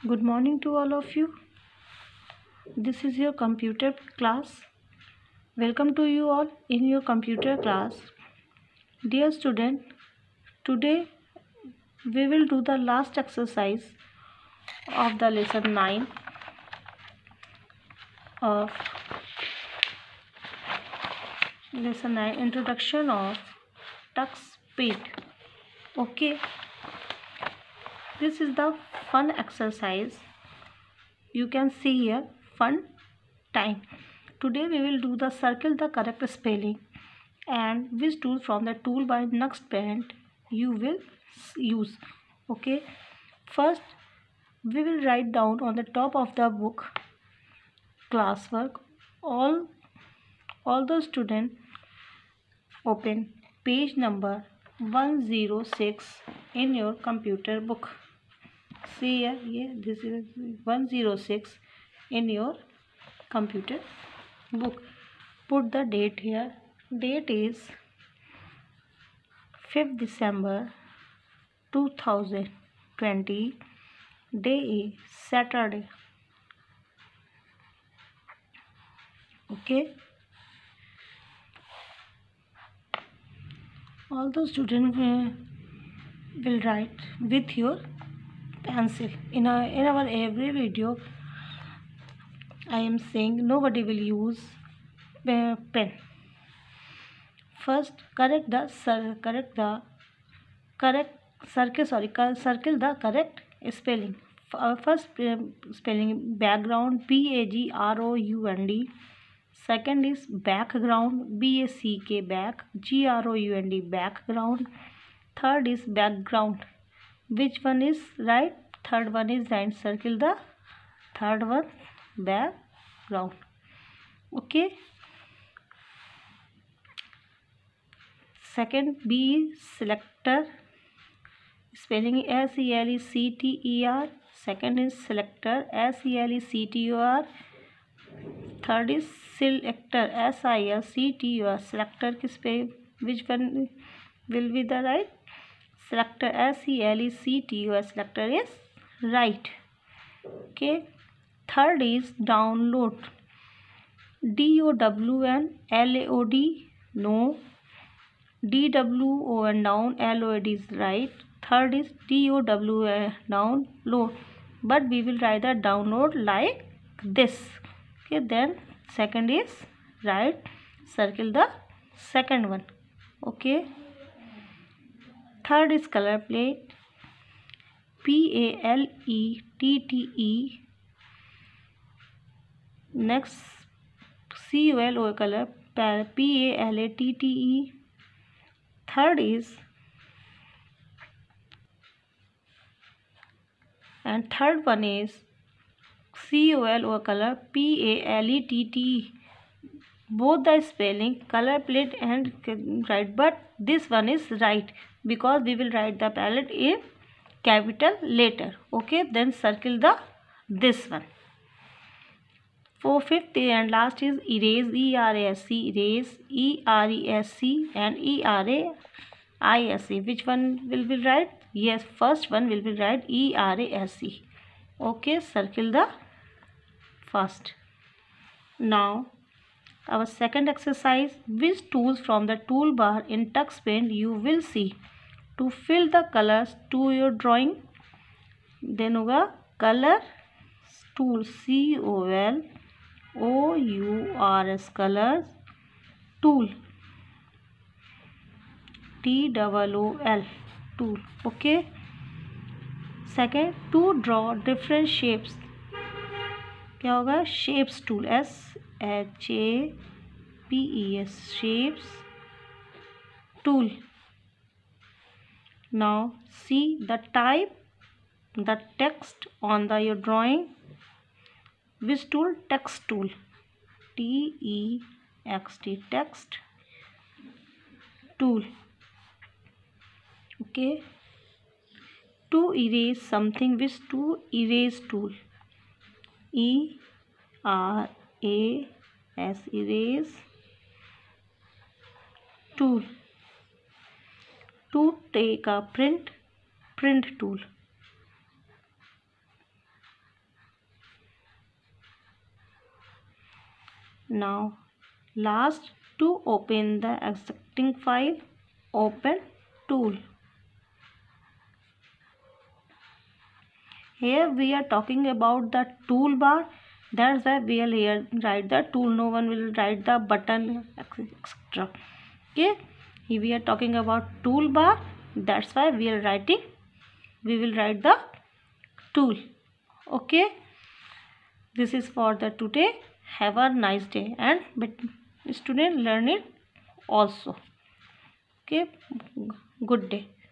Good morning to all of you. This is your computer class. Welcome to you all in your computer class. Dear student, today we will do the last exercise of the lesson 9 of introduction of TuxPaint. Okay, this is the fun exercise. You can see here fun time. Today we will do the circle the correct spelling and which tool from the toolbar TuxPaint you will use. Okay, first we will write down on the top of the book classwork. All the students open page number 106 in your computer book. See here, this is 106 in your computer book. Put the date here. Date is 5th December 2020. Day is Saturday. Okay. All the students will write with your pencil. In our every video, I am saying nobody will use pen. First, circle the correct spelling. First spelling background, BAGROUND. Second is background, BACK, back, GROUND, background. Third is background. Which one is right? Third one is right. Circle the third one, background. Okay. Second, B selector. Spelling SELECTER. Second is selector, SELECTOR. Third is selector, SILCTOR. Selector किस पे? Which one will be the right? Selector, SELECTOR. Selector is right. Okay. Third is download, DOWNLOAD. No. DWON down, LOAD is right. Third is DOWN download, but we will write the download like this. Okay, then second is right. Circle the second one. Okay. Third is color plate, PALETTE. Next, COLO color, PALATTE. Third is third one is COLO color, PALETTE. Both the spelling color plate and right, but this one is right because we will write the palette in capital letter. Okay, then circle the this one. Fifth and last is erase, ERASE, erase, ERESC and ERAISE. Which one will be right? Yes, first one will be right, ERASE. Okay, circle the first. Now our second exercise, which tools from the toolbar in TuxPaint you will see to fill the colors to your drawing. Then होगा color tool, COLOURS, colors tool, TOOL, tool. Okay. Second, to draw different shapes, क्या होगा? Shapes tool, SHAPES, shapes tool. Now see the type, the text on your drawing. Which tool? Text tool, TEXT, text tool. Okay. To erase something, which tool? Erase tool, ERAS, erase tool. To take a print tool, Now last, to open the existing file, open tool. Here we are talking about the toolbar. That's why we will here write the tool. No one will write the button, etc. Okay. Here we are talking about toolbar. That's why we are writing. We will write the tool. Okay. This is for the today. Have a nice day, and student learn it also. Okay. Good day.